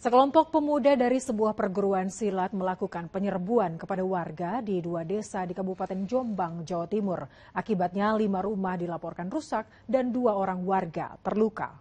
Sekelompok pemuda dari sebuah perguruan silat melakukan penyerbuan kepada warga di 2 desa di Kabupaten Jombang, Jawa Timur. Akibatnya 5 rumah dilaporkan rusak dan 2 orang warga terluka.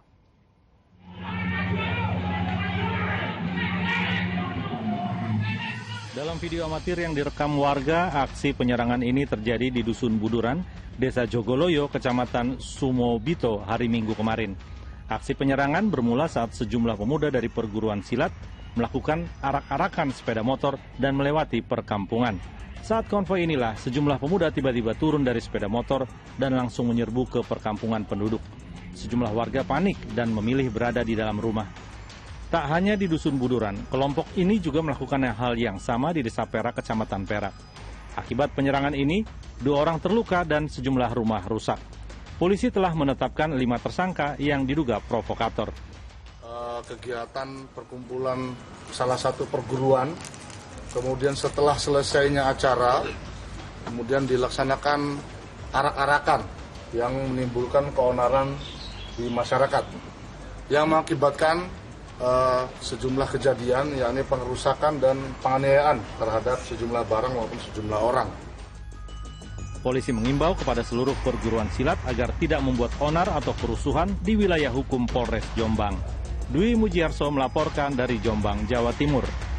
Dalam video amatir yang direkam warga, aksi penyerangan ini terjadi di Dusun Buduran, Desa Jogoloyo, Kecamatan Sumobito, hari Minggu kemarin. Aksi penyerangan bermula saat sejumlah pemuda dari perguruan silat melakukan arak-arakan sepeda motor dan melewati perkampungan. Saat konvoi inilah, sejumlah pemuda tiba-tiba turun dari sepeda motor dan langsung menyerbu ke perkampungan penduduk. Sejumlah warga panik dan memilih berada di dalam rumah. Tak hanya di Dusun Buduran, kelompok ini juga melakukan hal yang sama di Desa Perak, Kecamatan Perak. Akibat penyerangan ini, 2 orang terluka dan sejumlah rumah rusak. Polisi telah menetapkan 5 tersangka yang diduga provokator. Kegiatan perkumpulan salah satu perguruan, kemudian setelah selesainya acara, kemudian dilaksanakan arak-arakan yang menimbulkan keonaran di masyarakat, yang mengakibatkan sejumlah kejadian, yakni pengerusakan dan penganiayaan terhadap sejumlah barang maupun sejumlah orang. Polisi mengimbau kepada seluruh perguruan silat agar tidak membuat onar atau kerusuhan di wilayah hukum Polres Jombang. Dwi Mujiarso melaporkan dari Jombang, Jawa Timur.